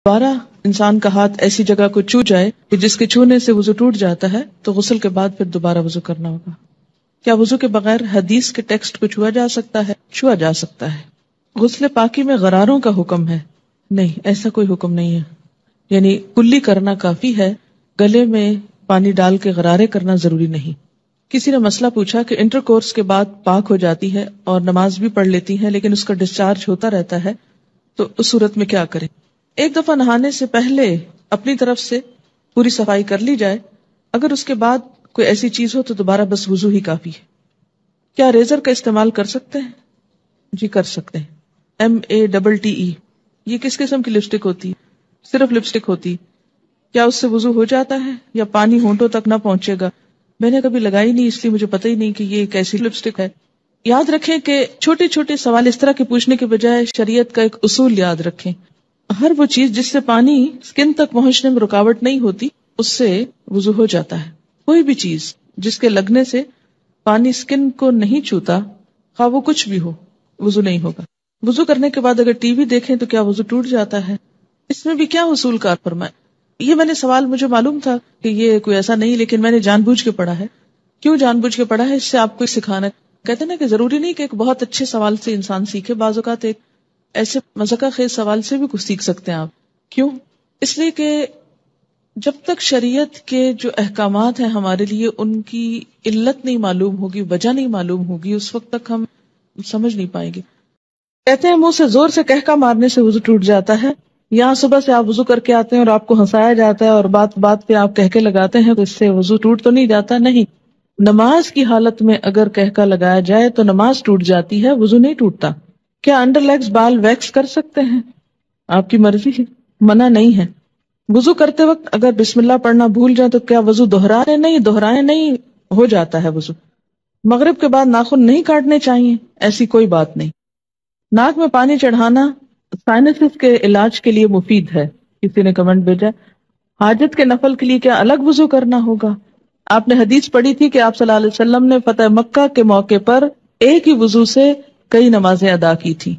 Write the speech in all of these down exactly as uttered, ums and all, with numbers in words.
دوبارہ انسان کا ہاتھ ایسی جگہ کو چھو جائے کہ جس کے چھونے سے وضو ٹوٹ جاتا ہے تو غسل کے بعد پھر دوبارہ وضو کرنا ہوگا. کیا وضو کے بغیر حدیث کے ٹیکسٹ کو چھوا جا سکتا ہے؟ چھوا جا سکتا ہے. غسل پاکی میں غراروں کا حکم ہے؟ نہیں، ایسا کوئی حکم نہیں ہے. یعنی کلی کرنا کافی ہے، گلے میں پانی ڈال کے غرارے کرنا ضروری نہیں. کسی نے مسئلہ پوچھا کہ انٹر کورس کے بعد پاک ہو جاتی ہے اور نماز بھی پڑھ لیتی ہے لیکن اس کا ڈسچارج ہوتا رہتا ہے، تو اس صورت میں کیا کریں؟ ایک دفعہ نہانے سے پہلے اپنی طرف سے پوری صفائی کر لی جائے. اگر اس کے بعد کوئی ایسی چیز ہو تو دوبارہ بس وضو ہی کافی ہے. کیا ریزر کا استعمال کر سکتے ہیں؟ جی کر سکتے ہیں. M A double T E, یہ کس قسم کی لپسٹک ہوتی ہے؟ صرف لپسٹک ہوتی. کیا اس سے وضو ہو جاتا ہے یا پانی ہونٹوں تک نہ پہنچے گا؟ میں نے کبھی لگائی نہیں، اس لیے مجھے پتہ ہی نہیں کہ یہ ایک ایسی لپسٹک ہے. یاد رکھیں کہ چھوٹے چھوٹے سوال اس طرح کے پوچھنے کے بجائے شریعت کا ایک اصول یاد رکھیں. ہر وہ چیز جس سے پانی سکن تک پہنچنے میں رکاوٹ نہیں ہوتی اس سے وضو ہو جاتا ہے. کوئی بھی چیز جس کے لگنے سے پانی سکن کو نہیں چھوتا، خواہ وہ کچھ بھی ہو، وضو نہیں ہوگا. وضو کرنے کے بعد اگر ٹی وی دیکھیں تو کیا وضو ٹوٹ جاتا ہے؟ اس میں بھی کیا اصول کار فرمائے؟ یہ میں نے سوال، مجھے معلوم تھا کہ یہ کوئی ایسا نہیں، لیکن میں نے جان بوجھ کے پڑھا ہے. کیوں جان بوجھ کے پڑھا ہے؟ اس سے آپ کو سکھانا. کہتے ہیں نا کہ ضروری نہیں کہ ایک بہت اچھے سوال سے انسان سیکھے، بعض اوقات ایک ایسے مذاقہ خیز سوال سے بھی کچھ سیکھ سکتے ہیں آپ. کیوں؟ اس لیے کہ جب تک شریعت کے جو احکامات ہیں ہمارے لیے ان کی علت نہیں معلوم ہوگی، وجہ نہیں معلوم ہوگی، اس وقت تک ہم سمجھ نہیں پائیں گے. کہتے ہیں منہ سے زور سے کہکا مارنے سے وضو ٹوٹ جاتا ہے. یہاں صبح سے آپ وضو کر کے آتے ہیں اور آپ کو ہنسایا جاتا ہے اور بات بات پہ آپ کہکے لگاتے ہیں تو اس سے وضو ٹوٹ تو نہیں جاتا. نہیں، نماز کی حالت میں اگر کہکا لگایا جائے تو نماز ٹوٹ جاتی ہے، وضو نہیں ٹوٹتا. کیا انڈر لیگز بال ویکس کر سکتے ہیں؟ آپ کی مرضی ہے، منع نہیں ہے. وضو کرتے وقت اگر بسم اللہ پڑھنا بھول جائے تو کیا وضو دہرائے؟ نہیں، دہرائے نہیں، ہو جاتا ہے وضو. مغرب کے بعد ناخن نہیں کاٹنے چاہیے، ایسی کوئی بات نہیں. ناک میں پانی چڑھانا سائنسز کے علاج کے لیے مفید ہے. کسی نے کمنٹ بھیجا حاجت کے نفل کے لیے کیا الگ وضو کرنا ہوگا؟ آپ نے حدیث پڑھی تھی کہ آپ صلی اللہ علیہ وسلم نے فتح مکہ کے موقع پر ایک ہی وضو سے کئی نمازیں ادا کی تھی.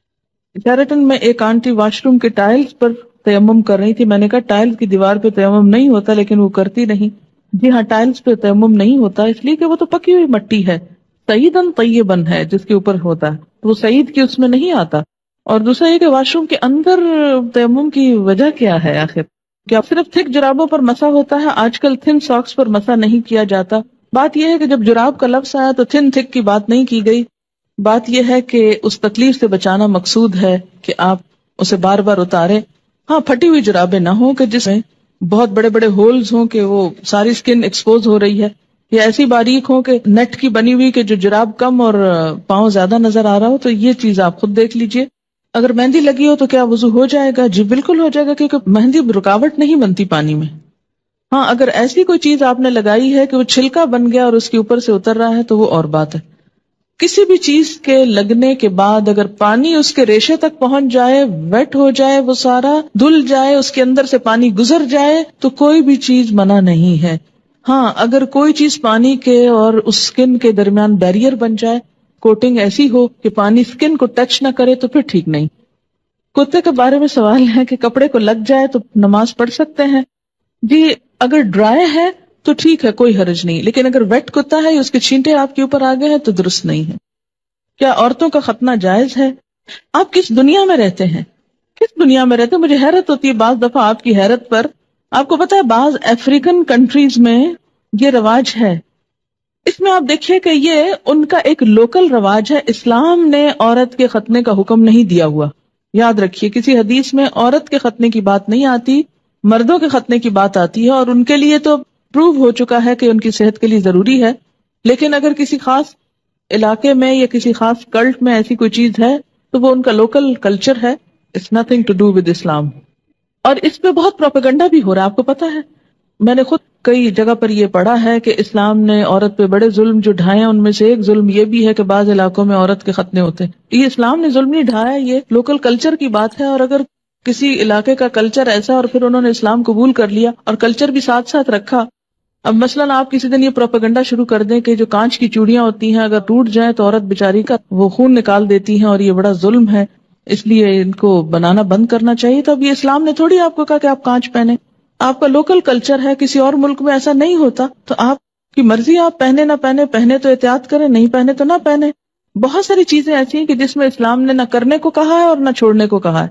شیرٹن میں ایک آنٹی واش روم کے ٹائلز پر تیمم کر رہی تھی. میں نے کہا ٹائلز کی دیوار پہ تیمم نہیں ہوتا، لیکن وہ کرتی نہیں. جی ہاں، ٹائلز پہ تیمم نہیں ہوتا اس لیے کہ وہ تو پکی ہوئی مٹی ہے، سعیدن طیبن ہے جس کے اوپر ہوتا ہے، وہ سعید کی اس میں نہیں آتا. اور دوسرا یہ کہ واش روم کے اندر تیمم کی وجہ کیا ہے آخر؟ کیا صرف تھک جرابوں پر مسا ہوتا ہے؟ آج کل تھن ساکس پر مسا نہیں کیا جاتا. بات یہ ہے کہ جب جراب کا لفظ آیا تو تھن تھک کی بات نہیں کی گئی. بات یہ ہے کہ اس تکلیف سے بچانا مقصود ہے کہ آپ اسے بار بار اتاریں. ہاں، پھٹی ہوئی جرابیں نہ ہوں کہ جس میں بہت بڑے بڑے ہولز ہوں کہ وہ ساری سکن ایکسپوز ہو رہی ہے، یا ایسی باریک ہوں کہ نیٹ کی بنی ہوئی کہ جو جراب کم اور پاؤں زیادہ نظر آ رہا ہو. تو یہ چیز آپ خود دیکھ لیجئے. اگر مہندی لگی ہو تو کیا وضو ہو جائے گا؟ جی بالکل ہو جائے گا، کیونکہ مہندی رکاوٹ نہیں بنتی پانی میں. ہاں، اگر ایسی کوئی چیز آپ نے لگائی ہے کہ وہ چھلکا بن گیا اور اس کے اوپر سے اتر رہا ہے تو وہ اور بات ہے. کسی بھی چیز کے لگنے کے بعد اگر پانی اس کے ریشے تک پہنچ جائے، ویٹ ہو جائے، وہ سارا دھل جائے، اس کے اندر سے پانی گزر جائے تو کوئی بھی چیز منع نہیں ہے. ہاں، اگر کوئی چیز پانی کے اور اس سکن کے درمیان بیریئر بن جائے، کوٹنگ ایسی ہو کہ پانی سکن کو ٹچ نہ کرے تو پھر ٹھیک نہیں. کتے کے بارے میں سوال ہے کہ کپڑے کو لگ جائے تو نماز پڑھ سکتے ہیں؟ جی اگر ڈرائی ہے تو ٹھیک ہے، کوئی حرج نہیں، لیکن اگر ویٹ کتا ہے یا اس کے چھینٹے آپ کے اوپر آ گئے ہیں تو درست نہیں ہے. کیا عورتوں کا ختنہ جائز ہے؟ آپ کس دنیا میں رہتے ہیں؟ کس دنیا میں رہتے ہیں؟ مجھے حیرت ہوتی ہے بعض دفعہ آپ کی حیرت پر. آپ کو پتا ہے بعض افریقن کنٹریز میں یہ رواج ہے. اس میں آپ دیکھیے کہ یہ ان کا ایک لوکل رواج ہے. اسلام نے عورت کے ختنے کا حکم نہیں دیا ہوا. یاد رکھیے کسی حدیث میں عورت کے ختنے کی بات نہیں آتی، مردوں کے ختنے کی بات آتی ہے، اور ان کے لیے تو پروو ہو چکا ہے کہ ان کی صحت کے لیے ضروری ہے. لیکن اگر کسی خاص علاقے میں یا کسی خاص کلٹ میں ایسی کوئی چیز ہے تو وہ ان کا لوکل کلچر ہے. It's nothing to do with Islam. اور اس پہ بہت پروپیگنڈا بھی ہو رہا ہے، آپ کو پتا ہے. میں نے خود کئی جگہ پر یہ پڑھا ہے کہ اسلام نے عورت پہ بڑے ظلم جو ڈھائے ہیں، ان میں سے ایک ظلم یہ بھی ہے کہ بعض علاقوں میں عورت کے ختنے ہوتے ہیں. یہ اسلام نے ظلم نہیں ڈھایا، یہ لوکل کلچر کی بات ہے. اور اگر کسی علاقے کا کلچر ایسا اور پھر انہوں نے اسلام قبول کر لیا اور کلچر بھی ساتھ ساتھ رکھا. اب مثلاً آپ کسی دن یہ پروپیگنڈا شروع کر دیں کہ جو کانچ کی چوڑیاں ہوتی ہیں اگر ٹوٹ جائیں تو عورت بیچاری کا وہ خون نکال دیتی ہیں اور یہ بڑا ظلم ہے. اس لیے ان کو بنانا بند کرنا چاہیے. تو اب یہ اسلام نے تھوڑی آپ کو کہا کہ آپ کانچ پہنے. آپ کا لوکل کلچر ہے, کسی اور ملک میں ایسا نہیں ہوتا, تو آپ کی مرضی, آپ پہنے نہ پہنے, پہنے تو احتیاط کریں, نہیں پہنے تو نہ پہنے. بہت ساری چیزیں ایسی ہیں کہ جس میں اسلام نے نہ کرنے کو کہا ہے اور نہ چھوڑنے کو کہا ہے.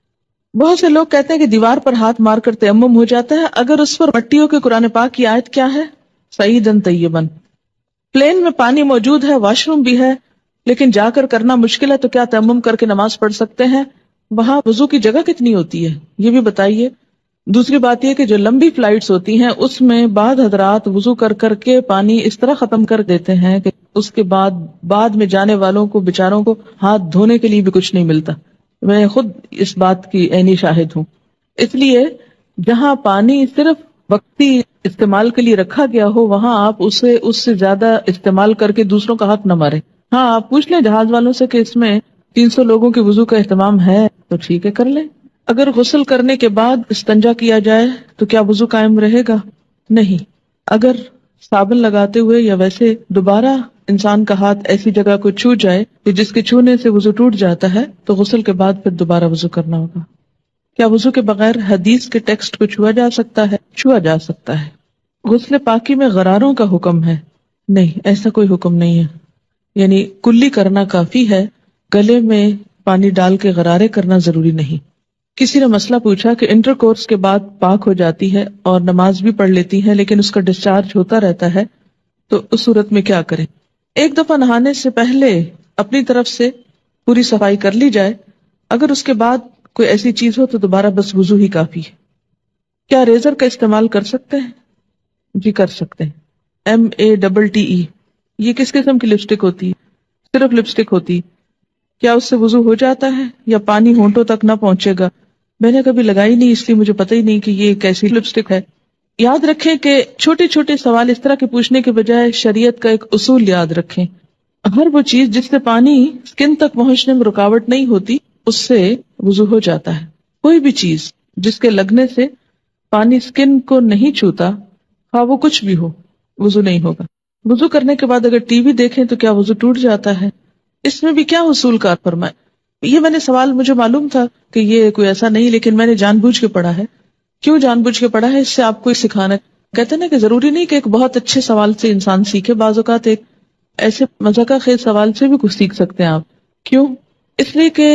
بہت سے لوگ کہتے ہیں کہ دیوار پر ہاتھ مار کر تیمم ہو جاتا ہے اگر اس پر مٹیوں کے قرآن پاک کی آیت کیا ہے, سعیدن طیبن. پلین میں پانی موجود ہے, واش روم بھی ہے, لیکن جا کر کرنا مشکل ہے, تو کیا تیمم کر کے نماز پڑھ سکتے ہیں؟ وہاں وضو کی جگہ کتنی ہوتی ہے یہ بھی بتائیے. دوسری بات یہ کہ جو لمبی فلائٹس ہوتی ہیں اس میں بعض حضرات وضو کر کر کے پانی اس طرح ختم کر دیتے ہیں کہ اس کے بعد بعد میں جانے والوں کو بیچاروں کو ہاتھ دھونے کے لیے بھی کچھ نہیں ملتا. میں خود اس بات کی عینی شاہد ہوں. اس لیے جہاں پانی صرف وقتی استعمال کے لیے رکھا گیا ہو وہاں آپ اسے اس سے زیادہ استعمال کر کے دوسروں کا حق نہ مارے. ہاں آپ پوچھ لیں جہاز والوں سے کہ اس میں تین سو لوگوں کے وضو کا اہتمام ہے تو ٹھیک ہے کر لیں. اگر غسل کرنے کے بعد استنجا کیا جائے تو کیا وضو قائم رہے گا؟ نہیں. اگر صابن لگاتے ہوئے یا ویسے دوبارہ انسان کا ہاتھ ایسی جگہ کو چھو جائے کہ جس کے چھونے سے وضو ٹوٹ جاتا ہے تو غسل کے بعد پھر دوبارہ وضو کرنا ہوگا. کیا وضو کے بغیر حدیث کے ٹیکسٹ کو چھوا جا سکتا ہے؟ چھوا جا سکتا ہے. غسل پاکی میں غراروں کا حکم ہے؟ نہیں, ایسا کوئی حکم نہیں ہے. یعنی کلی کرنا کافی ہے, گلے میں پانی ڈال کے غرارے کرنا ضروری نہیں. کسی نے مسئلہ پوچھا کہ انٹر کورس کے بعد پاک ہو جاتی ہے اور نماز بھی پڑھ لیتی ہے لیکن اس کا ڈسچارج ہوتا رہتا ہے, تو اس صورت میں کیا کریں؟ ایک دفعہ نہانے سے پہلے اپنی طرف سے پوری صفائی کر لی جائے. اگر اس کے بعد کوئی ایسی چیز ہو تو دوبارہ بس وضو ہی کافی ہے. کیا ریزر کا استعمال کر سکتے ہیں؟ جی کر سکتے ہیں. M A double T E, یہ کس قسم کی لپسٹک ہوتی ہے؟ صرف لپسٹک ہوتی. کیا اس سے وضو ہو جاتا ہے یا پانی ہونٹوں تک نہ پہنچے گا؟ میں نے کبھی لگائی نہیں اس لیے مجھے پتہ ہی نہیں کہ یہ کیسی لپسٹک ہے. یاد رکھیں کہ چھوٹے چھوٹے سوال اس طرح کے پوچھنے کے بجائے شریعت کا ایک اصول یاد رکھیں. ہر وہ چیز جس سے پانی سکن تک پہنچنے میں رکاوٹ نہیں ہوتی اس سے وضو ہو جاتا ہے. کوئی بھی چیز جس کے لگنے سے پانی سکن کو نہیں چھوتا, ہاں وہ کچھ بھی ہو, وضو نہیں ہوگا. وضو کرنے کے بعد اگر ٹی وی دیکھیں تو کیا وضو ٹوٹ جاتا ہے؟ اس میں بھی کیا اصول کار فرمائے. یہ میں نے سوال, مجھے معلوم تھا کہ یہ کوئی ایسا نہیں, لیکن میں نے جان بوجھ کے پڑھا ہے. کیوں جان بوجھ کے پڑھا ہے؟ اس سے آپ کو سکھانا. کہتے ہیں نا کہ ضروری نہیں کہ ایک بہت اچھے سوال سے انسان سیکھے, بعض اوقات ایک ایسے مذاقہ خیز سوال سے بھی کچھ سیکھ سکتے ہیں آپ. کیوں؟ اس لیے کہ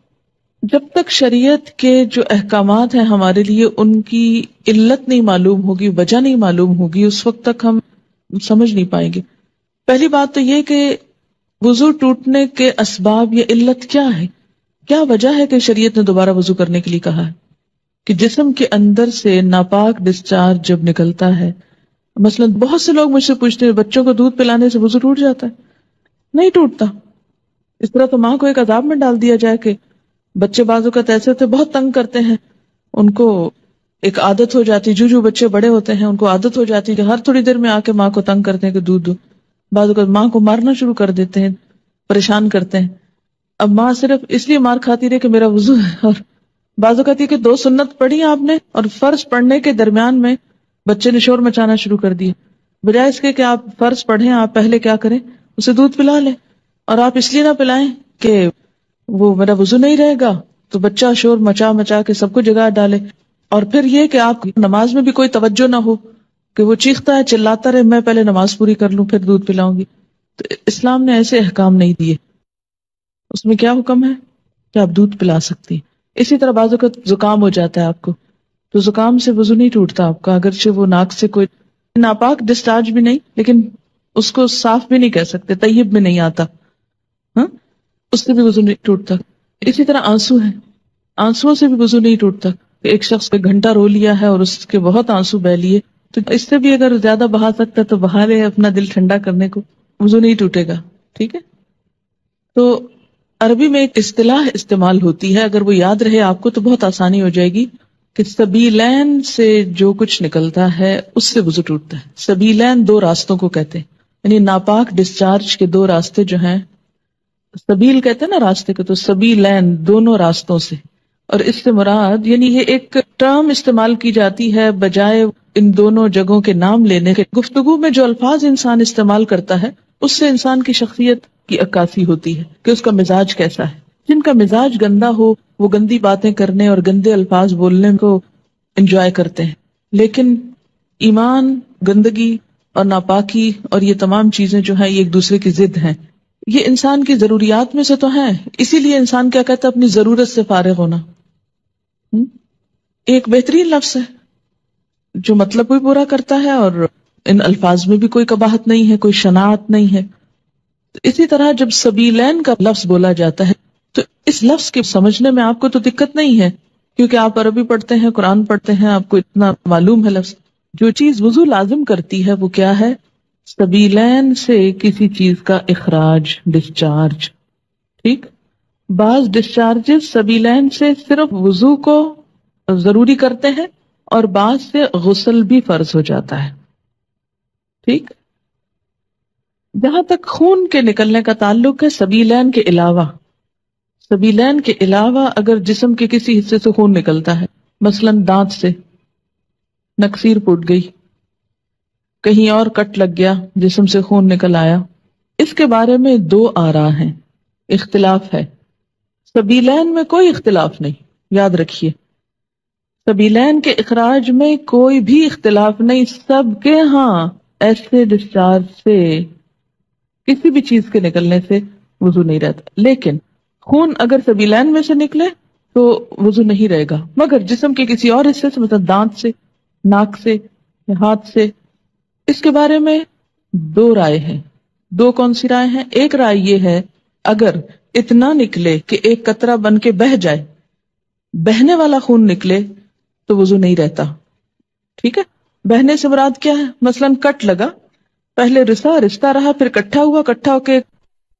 جب تک شریعت کے جو احکامات ہیں ہمارے لیے ان کی علت نہیں معلوم ہوگی, وجہ نہیں معلوم ہوگی, اس وقت تک ہم سمجھ نہیں پائیں گے. پہلی بات تو یہ کہ وضو ٹوٹنے کے اسباب یا علت کیا ہے, کیا وجہ ہے کہ شریعت نے دوبارہ وضو کرنے کے لیے کہا ہے؟ کہ جسم کے اندر سے ناپاک ڈسچارج جب نکلتا ہے, مثلا بہت سے لوگ مجھ سے پوچھتے ہیں بچوں کو دودھ پلانے سے وضو ٹوٹ جاتا ہے؟ نہیں ٹوٹتا. اس طرح تو ماں کو ایک عذاب میں ڈال دیا جائے کہ بچے بعض اوقات ایسے ہوتے بہت تنگ کرتے ہیں, ان کو ایک عادت ہو جاتی, جو جو بچے بڑے ہوتے ہیں ان کو عادت ہو جاتی کہ ہر تھوڑی دیر میں آ کے ماں کو تنگ کرتے ہیں کہ دودھ دو. بعض اوقات ماں کو مارنا شروع کر دیتے ہیں, پریشان کرتے ہیں. اب ماں صرف اس لیے مار کھاتی رہے کہ میرا وضو ہے, اور بعض اوقات یہ کہ دو سنت پڑھی آپ نے اور فرض پڑھنے کے درمیان میں بچے نے شور مچانا شروع کر دیا. بجائے اس کے کہ آپ فرض پڑھیں, آپ پہلے کیا کریں, اسے دودھ پلا لیں. اور آپ اس لیے نہ پلائیں کہ وہ میرا وضو نہیں رہے گا, تو بچہ شور مچا مچا کے سب کو جگا ڈالے. اور پھر یہ کہ آپ نماز میں بھی کوئی توجہ نہ ہو کہ وہ چیختا ہے چلاتا رہے, میں پہلے نماز پوری کر لوں پھر دودھ پلاؤں گی. تو اسلام نے ایسے احکام نہیں دیے. اس میں کیا حکم ہے کہ آپ دودھ پلا سکتی ہیں. اسی طرح بعض اوقات زکام ہو جاتا ہے آپ کو, تو زکام سے وضو نہیں ٹوٹتا آپ کا, اگرچہ وہ ناک سے کوئی ناپاک ڈسچارج بھی نہیں, لیکن اس کو صاف بھی نہیں کہہ سکتے, طیب میں نہیں آتا, ہاں اس سے بھی وضو نہیں ٹوٹتا. اسی طرح آنسو ہے, آنسو سے بھی وضو نہیں ٹوٹتا. ایک شخص ایک گھنٹہ رو لیا ہے اور اس کے بہت آنسو بہ لیے, تو اس سے بھی اگر زیادہ بہا سکتا تو بہا لے اپنا دل ٹھنڈا کرنے کو, وضو نہیں ٹوٹے گا. ٹھیک ہے. تو عربی میں ایک اصطلاح استعمال ہوتی ہے, اگر وہ یاد رہے آپ کو تو بہت آسانی ہو جائے گی, کہ سبیلین سے جو کچھ نکلتا ہے اس سے وضو ٹوٹتا ہے. سبیلین دو راستوں کو کہتے ہیں, یعنی ناپاک ڈسچارج کے دو راستے جو ہیں, سبیل کہتے ہیں نا راستے کو, تو سبیلین دونوں راستوں سے. اور اس سے مراد یعنی یہ ایک ٹرم استعمال کی جاتی ہے بجائے ان دونوں جگہوں کے نام لینے کے. گفتگو میں جو الفاظ انسان استعمال کرتا ہے اس سے انسان کی شخصیت کی عکاسی ہوتی ہے کہ اس کا مزاج کیسا ہے. جن کا مزاج گندا ہو وہ گندی باتیں کرنے اور گندے الفاظ بولنے کو انجوائے کرتے ہیں، لیکن ایمان، گندگی اور ناپاکی اور یہ تمام چیزیں جو ہیں یہ ایک دوسرے کی ضد ہیں. یہ انسان کی ضروریات میں سے تو ہیں، اسی لیے انسان کیا کہتا ہے؟ اپنی ضرورت سے فارغ ہونا. ایک بہترین لفظ ہے جو مطلب بھی پورا کرتا ہے اور ان الفاظ میں بھی کوئی قباحت نہیں ہے، کوئی شناعت نہیں ہے. اسی طرح جب سبیلین کا لفظ بولا جاتا ہے تو اس لفظ کے سمجھنے میں آپ کو تو دقت نہیں ہے، کیونکہ آپ عربی پڑھتے ہیں، قرآن پڑھتے ہیں، آپ کو اتنا معلوم ہے لفظ. جو چیز وضو لازم کرتی ہے وہ کیا ہے؟ سبیلین سے کسی چیز کا اخراج، ڈسچارج. ٹھیک، بعض ڈسچارجز سبیلین سے صرف وضو کو ضروری کرتے ہیں اور بعض سے غسل بھی فرض ہو جاتا ہے. ٹھیک، جہاں تک خون کے نکلنے کا تعلق ہے، سبیلین کے علاوہ سبیلین کے علاوہ اگر جسم کے کسی حصے سے خون نکلتا ہے، مثلا دانت سے نکسیر پھوٹ گئی، کہیں اور کٹ لگ گیا، جسم سے خون نکل آیا، اس کے بارے میں دو آراء ہیں، اختلاف ہے. سبیلین میں کوئی اختلاف نہیں، یاد رکھیے، سبیلین کے اخراج میں کوئی بھی اختلاف نہیں. سب کے ہاں ایسے ڈسچارج سے، کسی بھی چیز کے نکلنے سے وضو نہیں رہتا. لیکن خون اگر سبیلین میں سے نکلے تو وضو نہیں رہے گا، مگر جسم کے کسی اور حصے سے، مطلب دانت سے، ناک سے یا ہاتھ سے، اس کے بارے میں دو رائے ہیں. دو کون سی رائے ہیں؟ ایک رائے یہ ہے اگر اتنا نکلے کہ ایک قطرہ بن کے بہہ جائے، بہنے والا خون نکلے تو وضو نہیں رہتا. ٹھیک ہے، بہنے سے مراد کیا ہے؟ مثلا کٹ لگا، پہلے رسا رستا رہا، پھر کٹھا ہوا، کٹھا ہو کے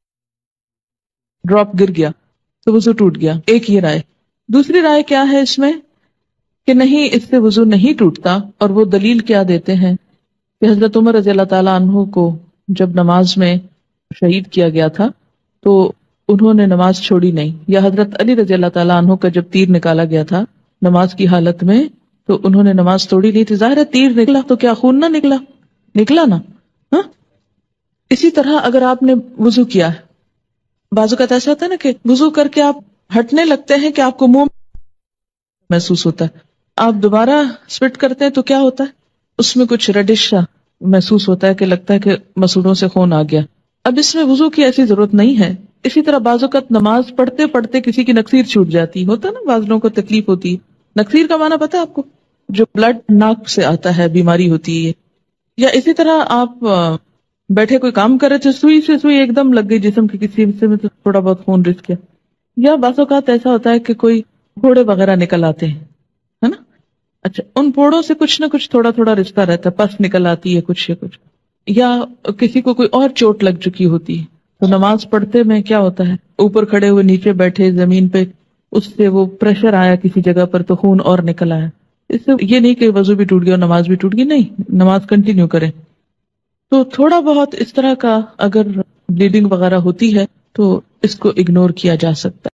ڈراپ گر گیا تو وضو ٹوٹ گیا. ایک یہ رائے. دوسری رائے کیا ہے اس میں کہ نہیں، اس سے وضو نہیں ٹوٹتا، اور وہ دلیل کیا دیتے ہیں کہ حضرت عمر رضی اللہ تعالیٰ عنہ کو جب نماز میں شہید کیا گیا تھا تو انہوں نے نماز چھوڑی نہیں، یا حضرت علی رضی اللہ تعالیٰ عنہ کا جب تیر نکالا گیا تھا نماز کی حالت میں تو انہوں نے نماز توڑی نہیں تھی. ظاہر ہے تیر نکلا تو کیا خون نہ نکلا؟ نکلا نا. ہاں، اسی طرح اگر آپ نے وضو کیا ہے، بعض اوقات ایسا ہوتا ہے نا کہ وضو کر کے آپ ہٹنے لگتے ہیں کہ آپ کو منہ محسوس ہوتا ہے، آپ دوبارہ سپٹ کرتے ہیں تو کیا ہوتا ہے؟ اس میں کچھ ریڈش محسوس ہوتا ہے کہ لگتا ہے کہ مسوڑوں سے خون آ گیا. اب اس میں وضو کی ایسی ضرورت نہیں ہے. اسی طرح بعض اوقات نماز پڑھتے پڑھتے کسی کی نکسیر چھوٹ جاتی ہوتا ہے نا، بعض لوگوں کو تکلیف ہوتی ہے. نکسیر کا معنی پتا ہے آپ کو؟ جو بلڈ ناک سے آتا ہے، بیماری ہوتی ہے. یا اسی طرح آپ بیٹھے کوئی کام کر رہے تھے، سوئی سے سوئی ایک دم لگ گئی جسم کے کسی حصے میں تو تھوڑا بہت خون رس گیا. یا بعض اوقات ایسا ہوتا ہے کہ کوئی پھوڑے وغیرہ نکل آتے ہیں، ہے نا. اچھا، ان پھوڑوں سے کچھ نہ کچھ تھوڑا تھوڑا رشتہ رہتا ہے، پس نکل آتی ہے کچھ یا کچھ، یا کسی کو کوئی اور چوٹ لگ چکی ہوتی ہے تو نماز پڑھتے میں کیا ہوتا ہے، اوپر کھڑے ہوئے نیچے بیٹھے زمین پہ، اس سے وہ پریشر آیا کسی جگہ پر تو خون اور نکل آیا. اس سے یہ نہیں کہ وضو بھی ٹوٹ گیا اور نماز بھی ٹوٹ گئی، نہیں، نماز کنٹینیو کریں. تو تھوڑا بہت اس طرح کا اگر بلیڈنگ وغیرہ ہوتی ہے تو اس کو اگنور کیا جا سکتا ہے.